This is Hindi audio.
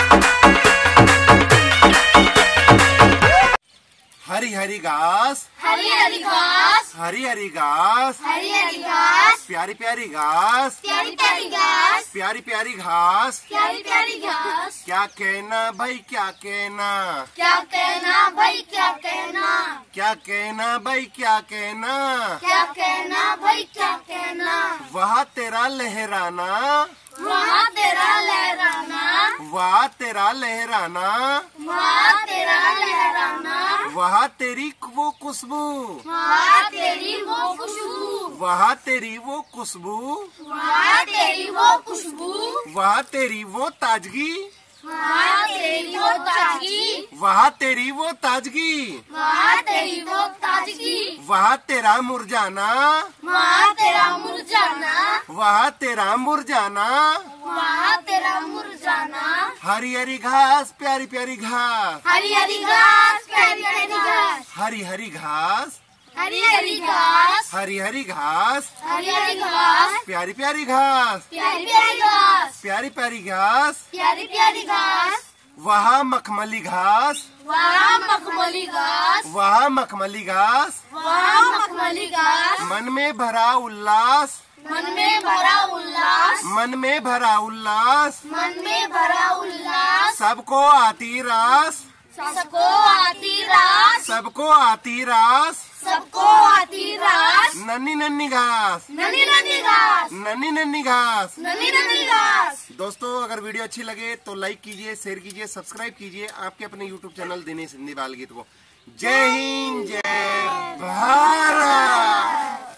हरी हरी घास, हरी हरी घास, हरी हरी घास, हरी हरी घास, प्यारी प्यारी घास, प्यारी प्यारी घास, प्यारी प्यारी घास। प्यारी प्यारी घास। क्या कहना भाई क्या कहना, क्या कहना भाई क्या कहना, क्या कहना भाई क्या कहना। क्या कहना भाई क्या कहना। वहाँ तेरा लहराना, वहाँ तेरा लहराना, वहाँ तेरा लहराना, वहाँ तेरा लहराना, वहाँ तेरी वो खुशबू, वहाँ तेरी वो खुशबू, वहाँ तेरी वो खुशबू, वहाँ तेरी वो खुशबू, वहाँ तेरी वो ताजगी, वहाँ तेरी वो ताजगी, वहाँ तेरी वो ताजगी, वहाँ तेरी वो ताजगी, वहाँ तेरा मुरझाना, वहाँ तेरा मुरझाना, वहाँ तेरा मुरझाना। वहाँ तेरा मुरझाना। हरी हरी घास, प्यारी प्यारी घास, हरी हरी घास, प्यारी प्यारी घास, हरी हरी घास, हरी हरी घास, हरी हरी घास, हरी हरी घास, प्यारी प्यारी घास, प्यारी प्यारी घास, प्यारी प्यारी घास। प्यारी प्यारी घास। वहाँ मखमली घास, वहाँ मखमली घास, वहाँ मखमली घास। वहाँ मखमली घास। मन में भरा उल्लास, मन में भरा उल्लास, मन में भरा उल्लास। मन में भरा उल्लास। सबको आती रास, सबको आती रास, सबको आती रास। सबको आती रास। नन्ही नन्ही घास, नन्ही नन्ही घास, नन्ही नन्ही घास। नन्ही नन्ही घास। दोस्तों अगर वीडियो अच्छी लगे तो लाइक कीजिए, शेयर कीजिए, सब्सक्राइब कीजिए आपके अपने यूट्यूब चैनल दिनेश हिंदी बाल गीत को। जय हिंद, जय भारत।